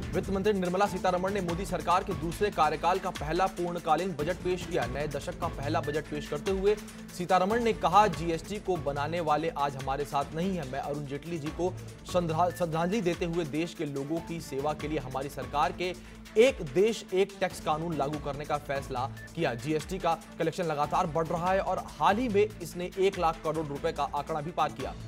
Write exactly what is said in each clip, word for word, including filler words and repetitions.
वित्त मंत्री निर्मला सीतारमण ने मोदी सरकार के दूसरे कार्यकाल का पहला पूर्णकालीन बजट पेश किया। नए दशक का पहला बजट पेश करते हुए सीतारमण ने कहा, जीएसटी को बनाने वाले आज हमारे साथ नहीं है। मैं अरुण जेटली जी को श्रद्धांजलि देते हुए देश के लोगों की सेवा के लिए हमारी सरकार के एक देश एक टैक्स कानून लागू करने का फैसला किया। जीएसटी का कलेक्शन लगातार बढ़ रहा है और हाल ही में इसने एक लाख करोड़ रुपए का आंकड़ा भी पार किया।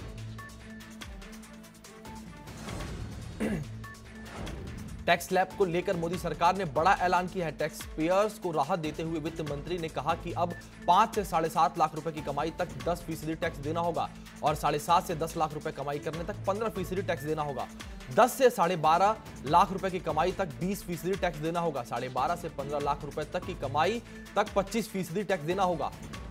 टैक्स स्लैब को लेकर मोदी सरकार ने बड़ा ऐलान किया है। टैक्स पेयर्स को राहत देते हुए वित्त मंत्री ने कहा कि अब पांच से साढ़े सात लाख रुपए की कमाई तक दस फीसदी टैक्स देना होगा और साढ़े सात से दस लाख रुपए कमाई करने तक पंद्रह फीसदी टैक्स देना होगा। दस से साढ़े बारह लाख रुपए की कमाई तक बीस फीसदी टैक्स देना होगा। साढ़े बारह से पंद्रह लाख रुपए तक की कमाई तक पच्चीस फीसदी टैक्स देना होगा।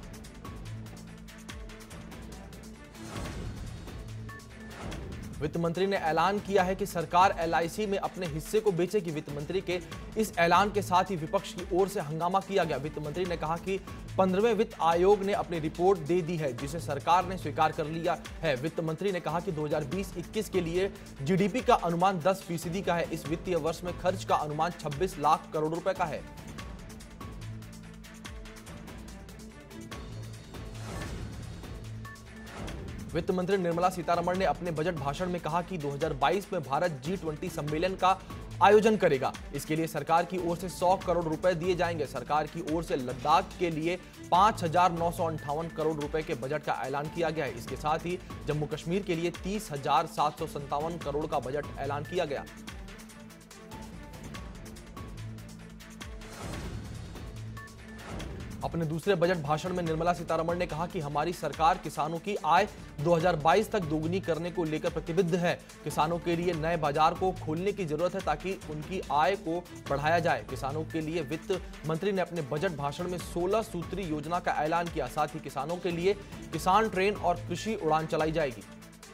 वित्त मंत्री ने ऐलान किया है कि सरकार एलआईसी में अपने हिस्से को बेचेगी। वित्त मंत्री के इस ऐलान के साथ ही विपक्ष की ओर से हंगामा किया गया। वित्त मंत्री ने कहा कि पंद्रहवें वित्त आयोग ने अपनी रिपोर्ट दे दी है, जिसे सरकार ने स्वीकार कर लिया है। वित्त मंत्री ने कहा कि दो हज़ार बीस इक्कीस के लिए जीडीपी का अनुमान दस फीसदी का है। इस वित्तीय वर्ष में खर्च का अनुमान छब्बीस लाख करोड़ रुपए का है। वित्त मंत्री निर्मला सीतारमण ने अपने बजट भाषण में कहा कि दो हज़ार बाईस में भारत जी ट्वेंटी सम्मेलन का आयोजन करेगा। इसके लिए सरकार की ओर से सौ करोड़ रुपए दिए जाएंगे। सरकार की ओर से लद्दाख के लिए पांच हजार नौ सौ अंठावन करोड़ रुपए के बजट का ऐलान किया गया है। इसके साथ ही जम्मू कश्मीर के लिए तीस हजार सात सौ संतावन करोड़ का बजट ऐलान किया गया। अपने दूसरे बजट भाषण में निर्मला सीतारमण ने कहा कि हमारी सरकार किसानों की आय दो हज़ार बाईस तक दोगुनी करने को लेकर प्रतिबद्ध है। किसानों के लिए नए बाजार को खोलने की जरूरत है ताकि उनकी आय को बढ़ाया जाए। किसानों के लिए वित्त मंत्री ने अपने बजट भाषण में सोलह सूत्री योजना का ऐलान किया। साथ ही किसानों के लिए किसान ट्रेन और कृषि उड़ान चलाई जाएगी।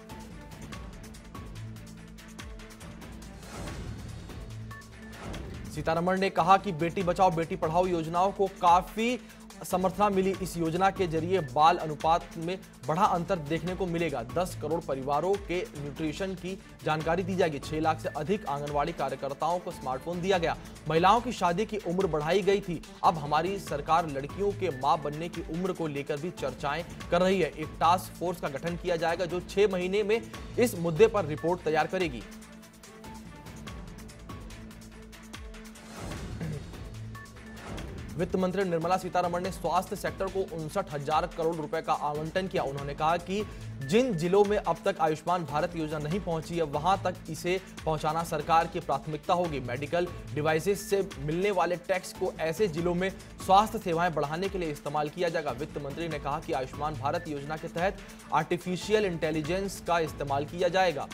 सीतारमण ने कहा कि बेटी बचाओ बेटी पढ़ाओ योजनाओं को काफी समर्थन मिली। इस योजना के जरिए बाल अनुपात में बड़ा अंतर देखने को मिलेगा। दस करोड़ परिवारों के न्यूट्रिशन की जानकारी दी जाएगी। छह लाख से अधिक आंगनवाड़ी कार्यकर्ताओं को स्मार्टफोन दिया गया। महिलाओं की शादी की उम्र बढ़ाई गई थी। अब हमारी सरकार लड़कियों के मां बनने की उम्र को लेकर भी चर्चाएं कर रही है। एक टास्क फोर्स का गठन किया जाएगा जो छह महीने में इस मुद्दे पर रिपोर्ट तैयार करेगी। वित्त मंत्री निर्मला सीतारमण ने स्वास्थ्य सेक्टर को उनसठ हजार करोड़ रुपए का आवंटन किया। उन्होंने कहा कि जिन जिलों में अब तक आयुष्मान भारत योजना नहीं पहुंची है, वहां तक इसे पहुंचाना सरकार की प्राथमिकता होगी। मेडिकल डिवाइसेस से मिलने वाले टैक्स को ऐसे जिलों में स्वास्थ्य सेवाएं बढ़ाने के लिए इस्तेमाल किया जाएगा। वित्त मंत्री ने कहा कि आयुष्मान भारत योजना के तहत आर्टिफिशियल इंटेलिजेंस का इस्तेमाल किया जाएगा।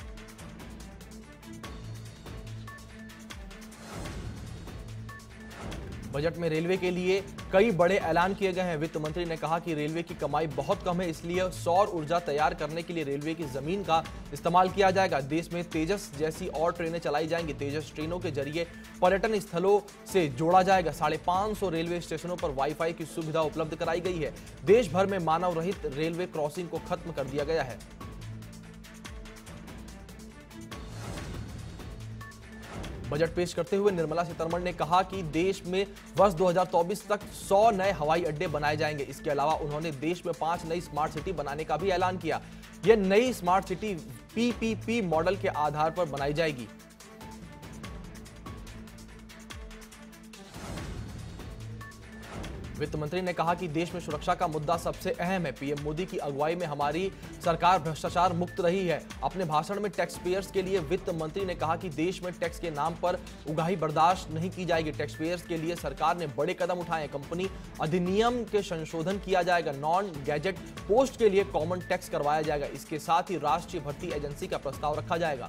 बजट में रेलवे के लिए कई बड़े ऐलान किए गए हैं। वित्त मंत्री ने कहा कि रेलवे की कमाई बहुत कम है, इसलिए सौर ऊर्जा तैयार करने के लिए रेलवे की जमीन का इस्तेमाल किया जाएगा। देश में तेजस जैसी और ट्रेनें चलाई जाएंगी। तेजस ट्रेनों के जरिए पर्यटन स्थलों से जोड़ा जाएगा। साढ़े पांच सौ रेलवे स्टेशनों पर वाईफाई की सुविधा उपलब्ध कराई गई है। देश भर में मानव रहित रेलवे क्रॉसिंग को खत्म कर दिया गया है। बजट पेश करते हुए निर्मला सीतारमण ने कहा कि देश में वर्ष दो हज़ार चौबीस तक सौ नए हवाई अड्डे बनाए जाएंगे। इसके अलावा उन्होंने देश में पांच नई स्मार्ट सिटी बनाने का भी ऐलान किया। यह नई स्मार्ट सिटी पीपीपी मॉडल के आधार पर बनाई जाएगी। वित्त मंत्री ने कहा कि देश में सुरक्षा का मुद्दा सबसे अहम है। पीएम मोदी की अगुवाई में हमारी सरकार भ्रष्टाचार मुक्त रही है। अपने भाषण में टैक्स पेयर्स के लिए वित्त मंत्री ने कहा कि देश में टैक्स के नाम पर उगाही बर्दाश्त नहीं की जाएगी। टैक्स पेयर्स के लिए सरकार ने बड़े कदम उठाए। कंपनी अधिनियम के संशोधन किया जाएगा। नॉन गैजेट पोस्ट के लिए कॉमन टैक्स करवाया जाएगा। इसके साथ ही राष्ट्रीय भर्ती एजेंसी का प्रस्ताव रखा जाएगा।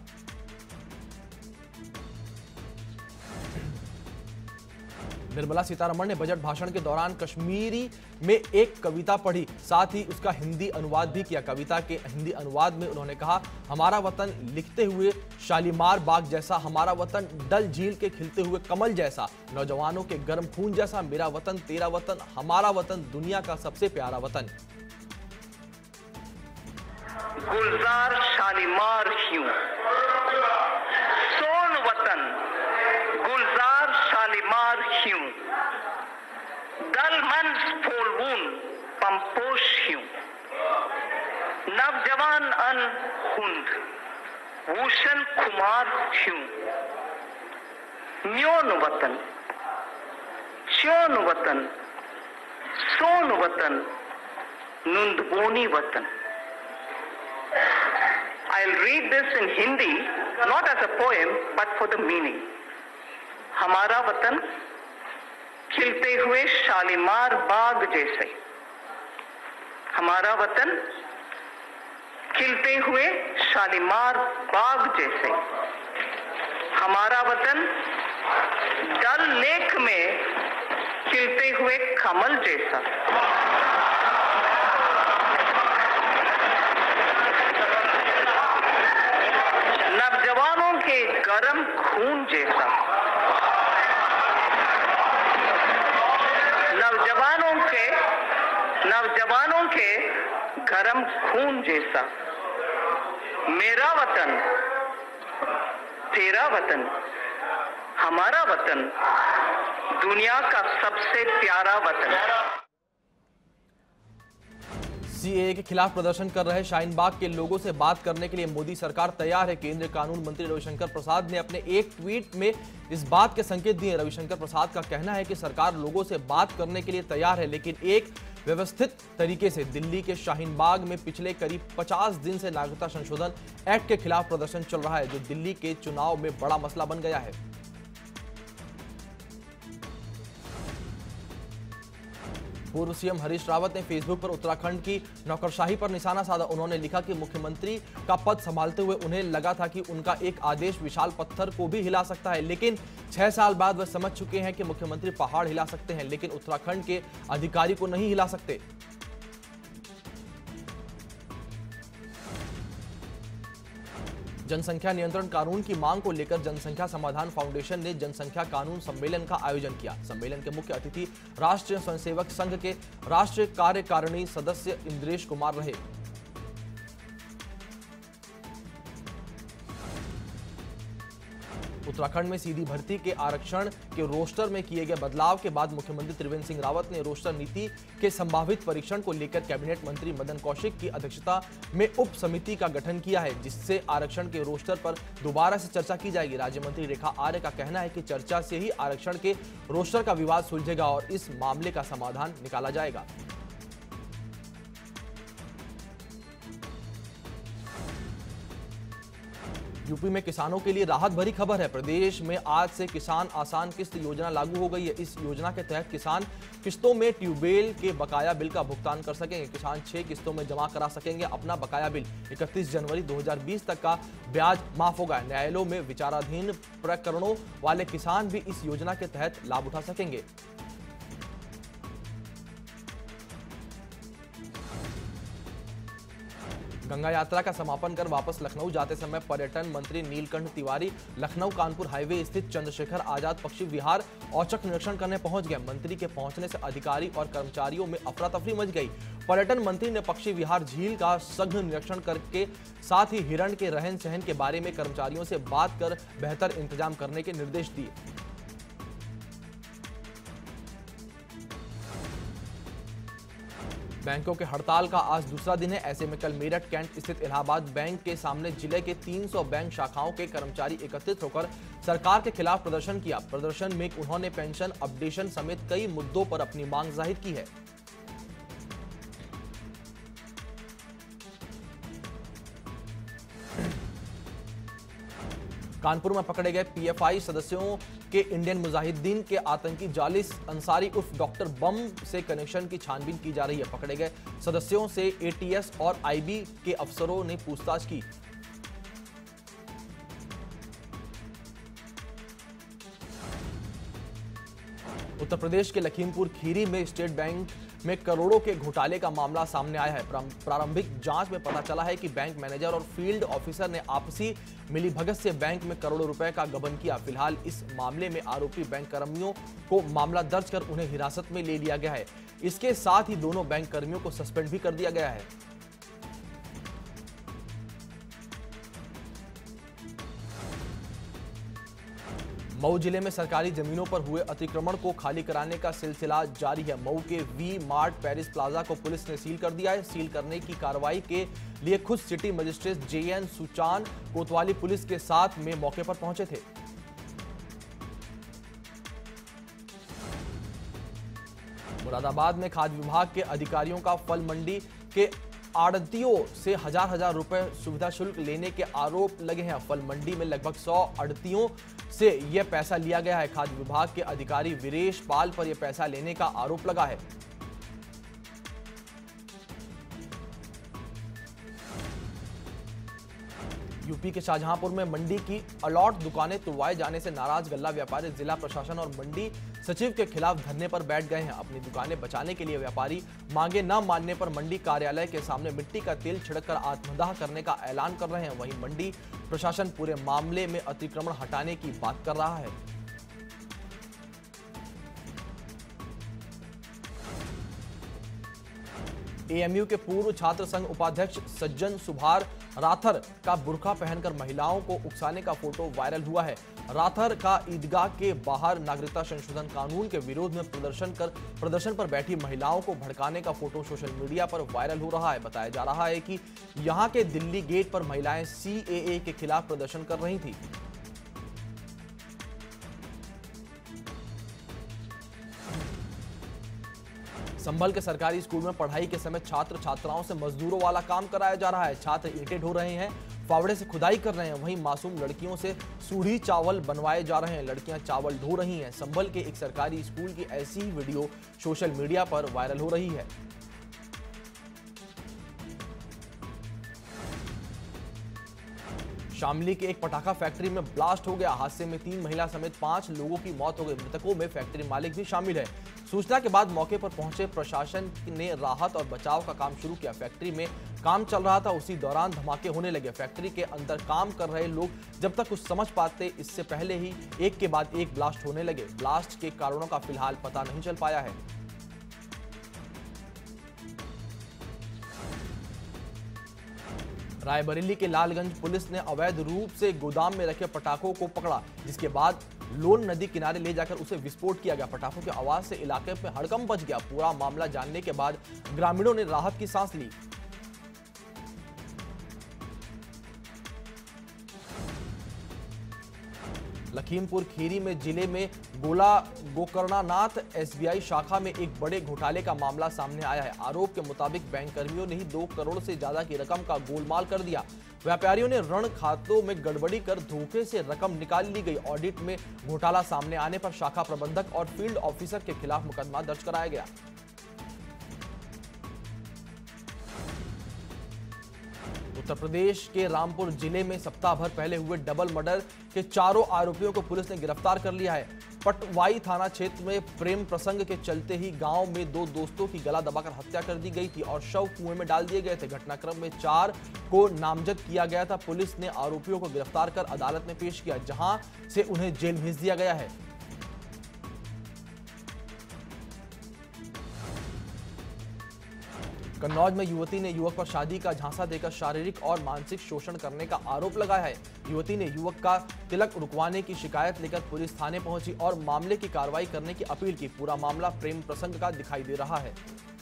निर्मला सीतारमण ने बजट भाषण के दौरान कश्मीरी में एक कविता पढ़ी, साथ ही उसका हिंदी अनुवाद भी किया। कविता के हिंदी अनुवाद में उन्होंने कहा, हमारा वतन लिखते हुए शालीमार बाग जैसा, हमारा वतन डल झील के खिलते हुए कमल जैसा, नौजवानों के गर्म खून जैसा, मेरा वतन तेरा वतन, हमारा वतन दुनिया का सबसे प्यारा वतन। गुलजार शालीमार क्यों, सोन वतन भूषण कुमार थ्यूं न्योन वतन च्योन वतन सोन वतन नुंदबोनी वतन। I'll read this in Hindi, not as a poem, but for the meaning. हमारा वतन खिलते हुए शालीमार बाग जैसे, हमारा वतन खिलते हुए शालीमार बाग जैसे, हमारा वतन डल लेक में खिलते हुए कमल जैसा, नौजवानों के गर्म खून जैसा, नौजवानों के नौजवानों के गर्म खून जैसा। मेरा वतन, तेरा वतन, हमारा वतन, दुनिया का सबसे प्यारा वतन। सीएए के खिलाफ प्रदर्शन कर रहे शाहीन बाग के लोगों से बात करने के लिए मोदी सरकार तैयार है। केंद्रीय कानून मंत्री रविशंकर प्रसाद ने अपने एक ट्वीट में इस बात के संकेत दिए। रविशंकर प्रसाद का कहना है कि सरकार लोगों से बात करने के लिए तैयार है, लेकिन एक व्यवस्थित तरीके से। दिल्ली के शाहीन बाग में पिछले करीब पचास दिन से नागरिकता संशोधन एक्ट के खिलाफ प्रदर्शन चल रहा है, जो दिल्ली के चुनाव में बड़ा मसला बन गया है। पूर्व सीएम हरीश रावत ने फेसबुक पर उत्तराखंड की नौकरशाही पर निशाना साधा। उन्होंने लिखा कि मुख्यमंत्री का पद संभालते हुए उन्हें लगा था कि उनका एक आदेश विशाल पत्थर को भी हिला सकता है, लेकिन छह साल बाद वह समझ चुके हैं कि मुख्यमंत्री पहाड़ हिला सकते हैं, लेकिन उत्तराखंड के अधिकारी को नहीं हिला सकते। जनसंख्या नियंत्रण कानून की मांग को लेकर जनसंख्या समाधान फाउंडेशन ने जनसंख्या कानून सम्मेलन का आयोजन किया। सम्मेलन के मुख्य अतिथि राष्ट्रीय स्वयंसेवक संघ के राष्ट्रीय कार्यकारिणी सदस्य इंद्रेश कुमार रहे। उत्तराखंड में सीधी भर्ती के आरक्षण के रोस्टर में किए गए बदलाव के बाद मुख्यमंत्री त्रिवेंद्र सिंह रावत ने रोस्टर नीति के संभावित परीक्षण को लेकर कैबिनेट मंत्री मदन कौशिक की अध्यक्षता में उप समिति का गठन किया है, जिससे आरक्षण के रोस्टर पर दोबारा से चर्चा की जाएगी। राज्य मंत्री रेखा आर्य का कहना है कि चर्चा से ही आरक्षण के रोस्टर का विवाद सुलझेगा और इस मामले का समाधान निकाला जाएगा। यूपी में किसानों के लिए राहत भरी खबर है। प्रदेश में आज से किसान आसान किस्त योजना लागू हो गई है। इस योजना के तहत किसान किस्तों में ट्यूबवेल के बकाया बिल का भुगतान कर सकेंगे। किसान छह किस्तों में जमा करा सकेंगे अपना बकाया बिल। इकतीस जनवरी दो हज़ार बीस तक का ब्याज माफ होगा। न्यायालयों में विचाराधीन प्रकरणों वाले किसान भी इस योजना के तहत लाभ उठा सकेंगे। गंगा यात्रा का समापन कर वापस लखनऊ जाते समय पर्यटन मंत्री नीलकंठ तिवारी लखनऊ कानपुर हाईवे स्थित चंद्रशेखर आजाद पक्षी विहार औचक निरीक्षण करने पहुंच गए। मंत्री के पहुंचने से अधिकारी और कर्मचारियों में अफरा तफरी मच गई। पर्यटन मंत्री ने पक्षी विहार झील का सघन निरीक्षण करके साथ ही हिरण के रहन सहन के बारे में कर्मचारियों से बात कर बेहतर इंतजाम करने के निर्देश दिए। बैंकों के हड़ताल का आज दूसरा दिन है। ऐसे में कल मेरठ कैंट स्थित इलाहाबाद बैंक के सामने जिले के तीन सौ बैंक शाखाओं के कर्मचारी एकत्रित होकर सरकार के खिलाफ प्रदर्शन किया। प्रदर्शन में उन्होंने पेंशन अपडेशन समेत कई मुद्दों पर अपनी मांग जाहिर की है। कानपुर में पकड़े गए पीएफआई सदस्यों के इंडियन मुजाहिदीन के आतंकी जालिस अंसारी उर्फ डॉक्टर बम से कनेक्शन की छानबीन की जा रही है। पकड़े गए सदस्यों से एटीएस और आईबी के अफसरों ने पूछताछ की। उत्तर प्रदेश के लखीमपुर खीरी में स्टेट बैंक में करोड़ों के घोटाले का मामला सामने आया है। प्रारंभिक जांच में पता चला है कि बैंक मैनेजर और फील्ड ऑफिसर ने आपसी मिलीभगत से बैंक में करोड़ों रुपए का गबन किया। फिलहाल इस मामले में आरोपी बैंक कर्मियों को मामला दर्ज कर उन्हें हिरासत में ले लिया गया है। इसके साथ ही दोनों बैंक कर्मियों को सस्पेंड भी कर दिया गया है। मऊ जिले में सरकारी जमीनों पर हुए अतिक्रमण को खाली कराने का सिलसिला जारी है। मऊ के वी मार्ट पेरिस प्लाजा को पुलिस ने सील कर दिया है। सील करने की कार्रवाई के लिए खुद city magistrate J N Suchan Kotwali police के साथ में मौके पर पहुंचे थे। मुरादाबाद में खाद्य विभाग के अधिकारियों का फल मंडी के आड़तियों से हजार हजार रुपए सुविधा शुल्क लेने के आरोप लगे हैं। फल मंडी में लगभग सौ आड़तियों से यह पैसा लिया गया है। खाद्य विभाग के अधिकारी वीरेश पाल पर यह पैसा लेने का आरोप लगा है। यूपी के शाहजहांपुर में मंडी की अलॉट दुकानें तुड़वाए जाने से नाराज गल्ला व्यापारी जिला प्रशासन और मंडी सचिव के खिलाफ धरने पर बैठ गए हैं। अपनी दुकानें बचाने के लिए व्यापारी मांगे न मानने पर मंडी कार्यालय के सामने मिट्टी का तेल छिड़ककर आत्मदाह करने का ऐलान कर रहे हैं। वहीं मंडी प्रशासन पूरे मामले में अतिक्रमण हटाने की बात कर रहा है। ए एम यू के पूर्व छात्र संघ उपाध्यक्ष सज्जन सुभार राथर का बुर्का पहनकर महिलाओं को उकसाने का फोटो वायरल हुआ है। राथर का ईदगाह के बाहर नागरिकता संशोधन कानून के विरोध में प्रदर्शन कर प्रदर्शन पर बैठी महिलाओं को भड़काने का फोटो सोशल मीडिया पर वायरल हो रहा है। बताया जा रहा है कि यहां के दिल्ली गेट पर महिलाएं सी ए ए के खिलाफ प्रदर्शन कर रही थी। संभल के सरकारी स्कूल में पढ़ाई के समय छात्र छात्राओं से मजदूरों वाला काम कराया जा रहा है। छात्र ईंटें ढो रहे हैं, फावड़े से खुदाई कर रहे हैं। वहीं मासूम लड़कियों से सूढ़ी चावल बनवाए जा रहे हैं। लड़कियां चावल ढो रही हैं। संभल के एक सरकारी स्कूल की ऐसी ही वीडियो सोशल मीडिया पर वायरल हो रही है। शामली के एक पटाखा फैक्ट्री में ब्लास्ट हो गया। हादसे में तीन महिला समेत पांच लोगों की मौत हो गई। मृतकों में फैक्ट्री मालिक भी शामिल है। सूचना के बाद मौके पर पहुंचे प्रशासन ने राहत और बचाव का काम शुरू किया। फैक्ट्री में काम चल रहा था, उसी दौरान धमाके होने लगे। फैक्ट्री के अंदर काम कर रहे लोग जब तक कुछ समझ पाते, इससे पहले ही एक के बाद एक ब्लास्ट होने लगे। ब्लास्ट के कारणों का फिलहाल पता नहीं चल पाया है। रायबरेली के लालगंज पुलिस ने अवैध रूप से गोदाम में रखे पटाखों को पकड़ा, जिसके बाद लोन नदी किनारे ले जाकर उसे विस्फोट किया गया। पटाखों की आवाज से इलाके में हड़कंप मच गया। पूरा मामला जानने के बाद ग्रामीणों ने राहत की सांस ली। लखीमपुर खीरी में जिले में गोला गोकर्णानाथ एस बी आई शाखा में एक बड़े घोटाले का मामला सामने आया है। आरोप के मुताबिक बैंक कर्मियों ने ही दो करोड़ से ज्यादा की रकम का गोलमाल कर दिया। व्यापारियों ने ऋण खातों में गड़बड़ी कर धोखे से रकम निकाल ली गई। ऑडिट में घोटाला सामने आने पर शाखा प्रबंधक और फील्ड ऑफिसर के खिलाफ मुकदमा दर्ज कराया गया। उत्तर प्रदेश के रामपुर जिले में सप्ताह भर पहले हुए डबल मर्डर के चारों आरोपियों को पुलिस ने गिरफ्तार कर लिया है। पटवाई थाना क्षेत्र में प्रेम प्रसंग के चलते ही गांव में दो दोस्तों की गला दबाकर हत्या कर दी गई थी और शव कुएं में डाल दिए गए थे। घटनाक्रम में चार को नामजद किया गया था। पुलिस ने आरोपियों को गिरफ्तार कर अदालत में पेश किया, जहां से उन्हें जेल भेज दिया गया है। कन्नौज में युवती ने युवक पर शादी का झांसा देकर शारीरिक और मानसिक शोषण करने का आरोप लगाया है। युवती ने युवक का तिलक रुकवाने की शिकायत लेकर पुलिस थाने पहुंची और मामले की कार्रवाई करने की अपील की। पूरा मामला प्रेम प्रसंग का दिखाई दे रहा है।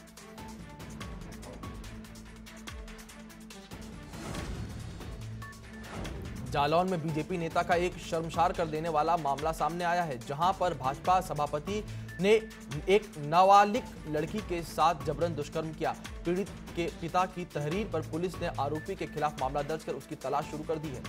जालौन में बीजेपी नेता का एक शर्मसार कर देने वाला मामला सामने आया है, जहां पर भाजपा सभापति ने एक नाबालिग लड़की के साथ जबरन दुष्कर्म किया। पीड़ित के पिता की तहरीर पर पुलिस ने आरोपी के खिलाफ मामला दर्ज कर उसकी तलाश शुरू कर दी है।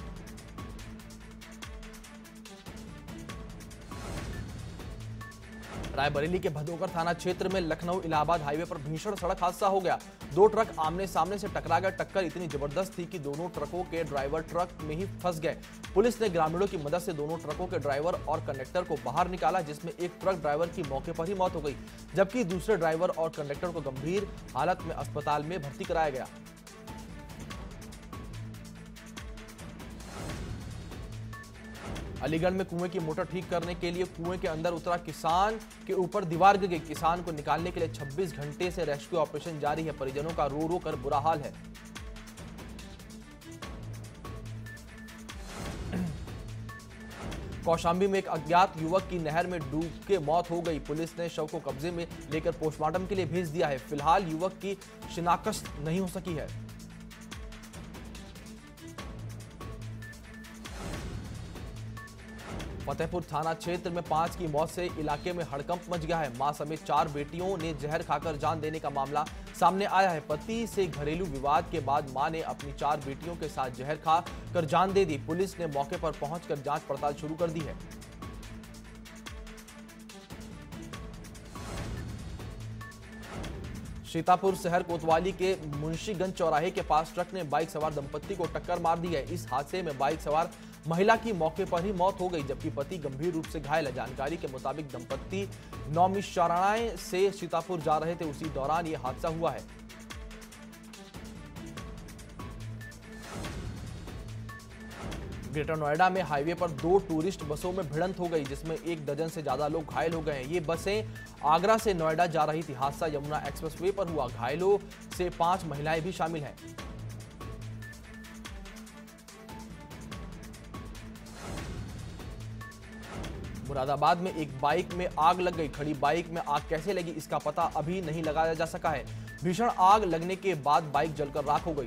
रायबरेली के भदोकर थाना क्षेत्र में लखनऊ इलाहाबाद हाईवे पर भीषण सड़क हादसा हो गया। दो ट्रक आमने सामने से टकरा गए। टक्कर इतनी जबरदस्त थी कि दोनों ट्रकों के ड्राइवर ट्रक में ही फंस गए। पुलिस ने ग्रामीणों की मदद से दोनों ट्रकों के ड्राइवर और कंडक्टर को बाहर निकाला, जिसमें एक ट्रक ड्राइवर की मौके पर ही मौत हो गई, जबकि दूसरे ड्राइवर और कंडक्टर को गंभीर हालत में अस्पताल में भर्ती कराया गया। अलीगढ़ में कुएं की मोटर ठीक करने के लिए कुएं के अंदर उतरा किसान के ऊपर दीवार गिर गई। किसान को निकालने के लिए छब्बीस घंटे से रेस्क्यू ऑपरेशन जारी है। परिजनों का रो रो कर बुरा हाल है। कौशाम्बी में एक अज्ञात युवक की नहर में डूब के मौत हो गई। पुलिस ने शव को कब्जे में लेकर पोस्टमार्टम के लिए भेज दिया है। फिलहाल युवक की शिनाख्त नहीं हो सकी है। फतेहपुर थाना क्षेत्र में पांच की मौत से इलाके में हड़कंप मच गया है। मां समेत चार बेटियों ने जहर खाकर जान देने का मामला सामने आया है। पति से घरेलू विवाद के बाद मां ने अपनी चार बेटियों के साथ जहर खा कर जान दे दी। पुलिस ने मौके पर पहुंचकर जांच पड़ताल शुरू कर दी है। सीतापुर शहर कोतवाली के मुंशीगंज चौराहे के पास ट्रक ने बाइक सवार दंपत्ति को टक्कर मार दी है। इस हादसे में बाइक सवार महिला की मौके पर ही मौत हो गई, जबकि पति गंभीर रूप से घायल है। जानकारी के मुताबिक दंपत्ति नौमिशारणाएं से सीतापुर जा रहे थे, उसी दौरान यह हादसा हुआ है। ग्रेटर नोएडा में हाईवे पर दो टूरिस्ट बसों में भिड़ंत हो गई, जिसमें एक दर्जन से ज्यादा लोग घायल हो गए हैं। ये बसें आगरा से नोएडा जा रही थी। हादसा यमुना एक्सप्रेसवे पर हुआ। घायलों से पांच महिलाएं भी शामिल हैं। मुरादाबाद में एक बाइक में आग लग गई। खड़ी बाइक में आग कैसे लगी, इसका पता अभी नहीं लगाया जा सका है। भीषण आग लगने के बाद बाइक जलकर राख हो गई।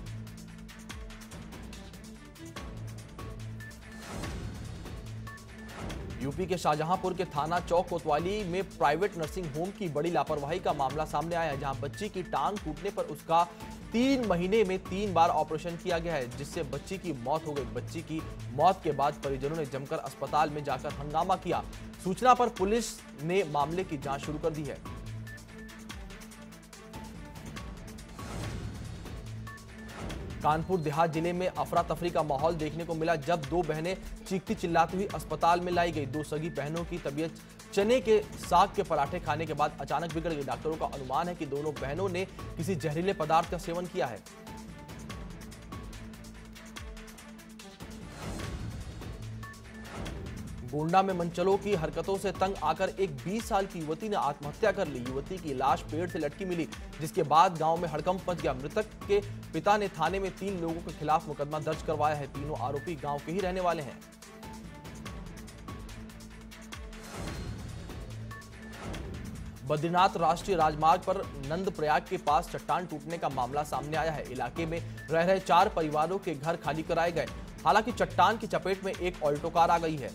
यूपी के शाहजहांपुर के थाना चौक कोतवाली में प्राइवेट नर्सिंग होम की बड़ी लापरवाही का मामला सामने आया है, जहां बच्ची की टांग टूटने पर उसका तीन महीने में तीन बार ऑपरेशन किया गया है, जिससे बच्ची की मौत हो गई। बच्ची की मौत के बाद परिजनों ने जमकर अस्पताल में जाकर हंगामा किया। सूचना पर पुलिस ने मामले की जांच शुरू कर दी है। कानपुर देहात जिले में अफरा तफरी का माहौल देखने को मिला, जब दो बहनें चीखती चिल्लाती हुई अस्पताल में लाई गई। दो सगी बहनों की तबीयत चने के साग के पराठे खाने के बाद अचानक बिगड़ गई। डॉक्टरों का अनुमान है कि दोनों बहनों ने किसी जहरीले पदार्थ का सेवन किया है। गोंडा में मनचलों की हरकतों से तंग आकर एक बीस साल की युवती ने आत्महत्या कर ली। युवती की लाश पेड़ से लटकी मिली, जिसके बाद गांव में हड़कंप मच गया। मृतक के पिता ने थाने में तीन लोगों के खिलाफ मुकदमा दर्ज करवाया है। तीनों आरोपी गांव के ही रहने वाले हैं। बद्रीनाथ राष्ट्रीय राजमार्ग पर नंदप्रयाग के पास चट्टान टूटने का मामला सामने आया है। इलाके में रह रहे चार परिवारों के घर खाली कराए गए। हालांकि चट्टान की चपेट में एक ऑल्टो कार आ गई है।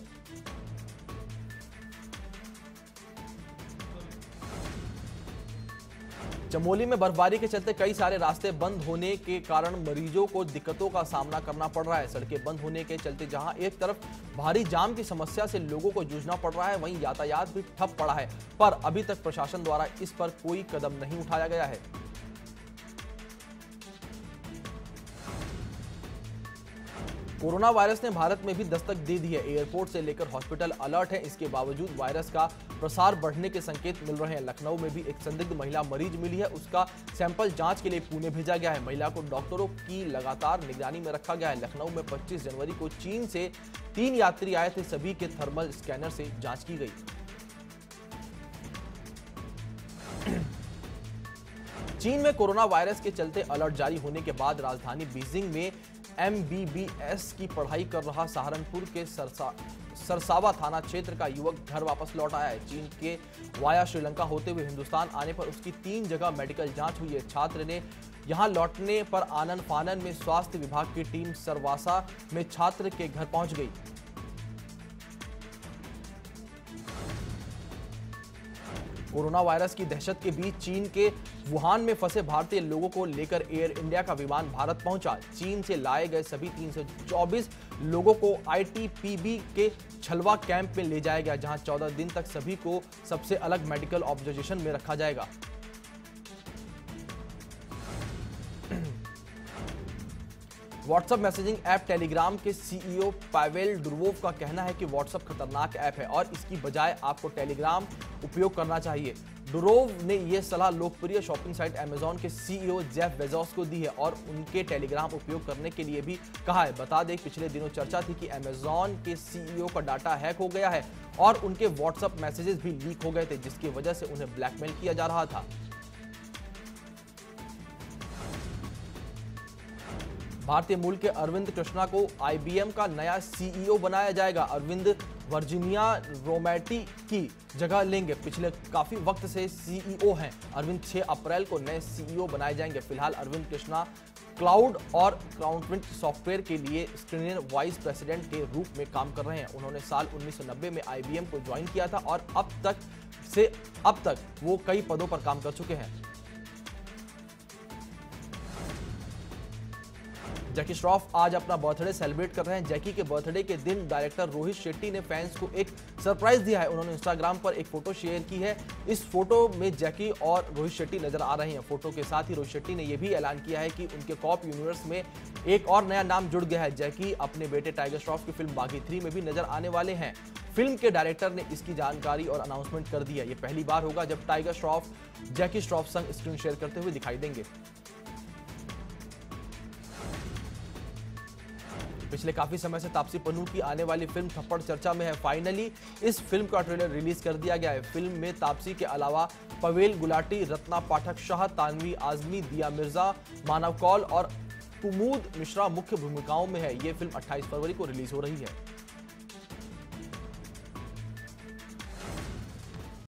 चमोली में बर्फबारी के चलते कई सारे रास्ते बंद होने के कारण मरीजों को दिक्कतों का सामना करना पड़ रहा है। सड़कें बंद होने के चलते जहां एक तरफ भारी जाम की समस्या से लोगों को जूझना पड़ रहा है, वहीं यातायात भी ठप पड़ा है। पर अभी तक प्रशासन द्वारा इस पर कोई कदम नहीं उठाया गया है। कोरोना वायरस ने भारत में भी दस्तक दे दी है। एयरपोर्ट से लेकर हॉस्पिटल अलर्ट है। इसके बावजूद वायरस का प्रसार बढ़ने के संकेत मिल रहे हैं। लखनऊ में भी एक संदिग्ध महिला मरीज मिली है। उसका सैंपल जांच के लिए पुणे भेजा गया है। महिला को डॉक्टरों की लगातार निगरानी में रखा गया है। लखनऊ में पच्चीस जनवरी को चीन से तीन यात्री आए थे। सभी के थर्मल स्कैनर से जांच की गई। चीन में कोरोना वायरस के चलते अलर्ट जारी होने के बाद राजधानी बीजिंग में एम बी बी एस की पढ़ाई कर रहा सहारनपुर के सरसा सरसावा थाना क्षेत्र का युवक घर वापस लौट आया है। चीन के वाया श्रीलंका होते हुए हिंदुस्तान आने पर उसकी तीन जगह मेडिकल जांच हुई है। छात्र ने यहां लौटने पर आनन फानन में स्वास्थ्य विभाग की टीम सरवासा में छात्र के घर पहुंच गई। कोरोना वायरस की दहशत के बीच चीन के वुहान में फंसे भारतीय लोगों को लेकर एयर इंडिया का विमान भारत पहुंचा। चीन से लाए गए सभी तीन सौ चौबीस लोगों को आई टी पी बी के छलवा कैंप में ले जाया गया, जहां चौदह दिन तक सभी को सबसे अलग मेडिकल ऑब्जर्वेशन में रखा जाएगा। व्हाट्सएप मैसेजिंग ऐप टेलीग्राम के सीईओ पावेल डुरोव का कहना है कि व्हाट्सएप खतरनाक ऐप है और इसकी बजाय आपको टेलीग्राम उपयोग करना चाहिए। डुरोव ने यह सलाह लोकप्रिय शॉपिंग साइट अमेजॉन के सीईओ जेफ बेजोस को दी है और उनके टेलीग्राम उपयोग करने के लिए भी कहा है। बता दें पिछले दिनों चर्चा थी कि अमेजॉन के सीईओ का डाटा हैक हो गया है और उनके व्हाट्सएप मैसेजेस भी लीक हो गए थे, जिसकी वजह से उन्हें ब्लैकमेल किया जा रहा था। भारतीय मूल के अरविंद कृष्णा को आई बी एम का नया सीईओ बनाया जाएगा। अरविंद वर्जीनिया रोमैटी की जगह लेंगे। पिछले काफी वक्त से सीईओ हैं अरविंद। छह अप्रैल को नए सीईओ बनाए जाएंगे। फिलहाल अरविंद कृष्णा क्लाउड और क्राउडविंड सॉफ्टवेयर के लिए सीनियर वाइस प्रेसिडेंट के रूप में काम कर रहे हैं। उन्होंने साल उन्नीस सौ नब्बे में आईबीएम को ज्वाइन किया था और अब तक से अब तक वो कई पदों पर काम कर चुके हैं। जैकी श्रॉफ आज अपना बर्थडे सेलिब्रेट कर रहे हैं। जैकी के बर्थडे के दिन डायरेक्टर रोहित शेट्टी ने फैंस को एक सरप्राइज दिया है। उन्होंने इंस्टाग्राम पर एक फोटो शेयर की है। इस फोटो में जैकी और रोहित शेट्टी नजर आ रहे हैं। फोटो के साथ ही रोहित शेट्टी ने यह भी ऐलान किया है कि उनके कॉप यूनिवर्स में एक और नया नाम जुड़ गया है। जैकी अपने बेटे टाइगर श्रॉफ की फिल्म बागी थ्री में भी नजर आने वाले हैं। फिल्म के डायरेक्टर ने इसकी जानकारी और अनाउंसमेंट कर दी है। यह पहली बार होगा जब टाइगर श्रॉफ जैकी श्रॉफ संग स्क्रीन शेयर करते हुए दिखाई देंगे। पिछले काफी समय से तापसी पन्नू की आने वाली फिल्म थप्पड़ चर्चा में है। फाइनली इस फिल्म का ट्रेलर रिलीज कर दिया गया है। फिल्म में तापसी के अलावा पवेल गुलाटी, रत्ना पाठक शाह, तानवी आजमी, दिया मिर्जा, मानव कौल और कुमुद मिश्रा मुख्य भूमिकाओं में है। यह फिल्म अट्ठाईस फरवरी को रिलीज हो रही है।